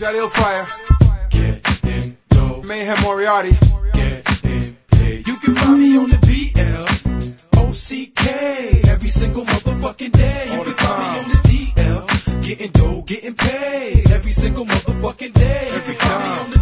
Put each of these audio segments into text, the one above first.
that Illfire? Getting dough. Mayhem Morearty. Getting paid. You can find me on the BL, OCK, every single motherfucking day. You can find me on the DL, getting dough, getting paid, every single motherfucking day. Every time on the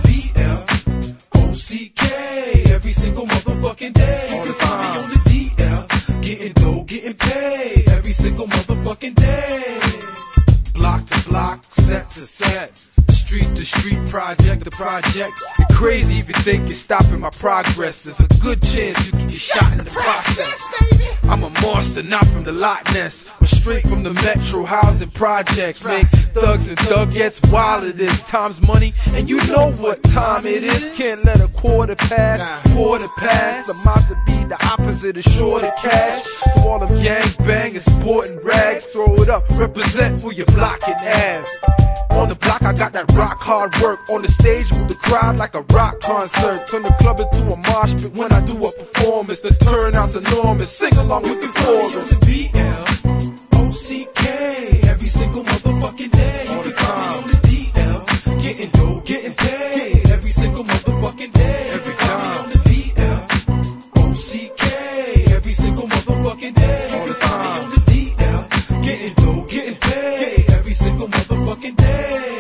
BL, OCK, every single motherfucking day. You can find me on the DL, getting dough, getting paid, every single motherfucking day. Block to block, set to set, street to street, project to project. You're crazy if you think you're stopping my progress. There's a good chance you can get shot in the process. I'm a monster, not from the Loch Ness. I'm straight from the metro housing projects. Make thugs and thugettes while it is. Time's money, and you know what time it is. Can't let a quarter pass. I'm out to be the opposite of short of cash. To all them gangbangers, sporting rags, throw it up, represent for your block and Ave. On the block, I got that rock hard work. On the stage, move the crowd like a rock concert. Turn the club into a mosh pit when I do a performance. The turnout's enormous. Sing along with the chorus. The BL, OCK, every single motherfucking day. All the time. On the DL, getting dough, getting paid, every single motherfucking day. Every time. On the BL, OCK, every single motherfucking day. All the time. On the DL, getting dough, getting paid, every single motherfucking day.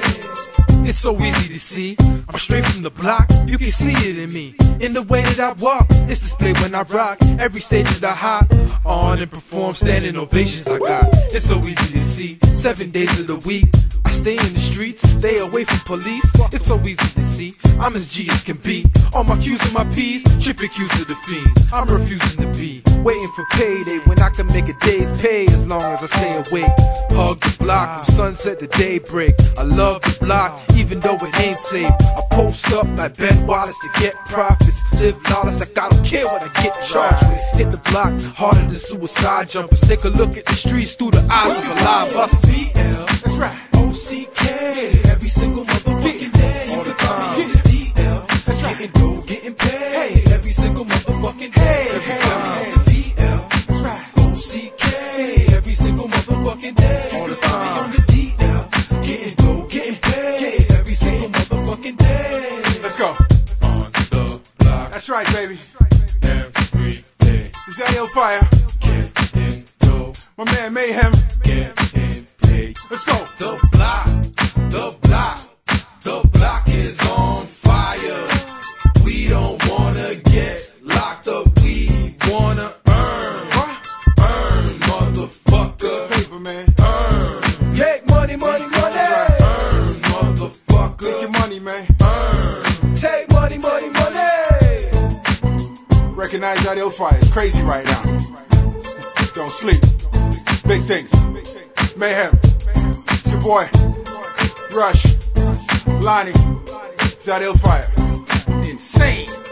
It's so easy to see, I'm straight from the block, you can see it in me. In the way that I walk, it's displayed when I rock. Every stage that I hop on and perform, standing ovations I got. It's so easy to see, 7 days of the week I stay in the streets, stay away from police. It's so easy to see, I'm as G as can be. All my Q's and my P's, tripping Q's to the fiends. I'm refusing to be waiting for payday when I can make a day's pay as long as I stay awake. Hug the block from sunset to daybreak. I love the block even though it ain't safe. I post up like Ben Wallace to get profits. Live lawless like I don't care what I get charged with. Hit the block harder than suicide jumpers. Take a look at the streets through the eyes of a live hustler. BL, that's right. OCK, every single motherfucking day. All the time. DL, that's right. Getting dough, getting paid, every single motherfucking day. Every time. DL, that's right. OCK, every single motherfucking day. All the time. On the DL, getting dough, getting paid, every single motherfucking day. Let's go. On the block. That's right, baby. Every day. Is that Illfire? Getting dough. My man Mayhem. Getting paid. Let's go. The block, the block, the block is on fire. We don't wanna get locked up, we wanna earn. Earn, motherfucker. Paper, man. Earn. Make money, money, money. Earn, motherfucker. Make your money, man. Earn. Take money, money, money. Recognize that Illfire. It's crazy right now. Don't sleep. Big things. Mayhem. It's your boy. Krush. Lonnie. It's that Illfire. Insane.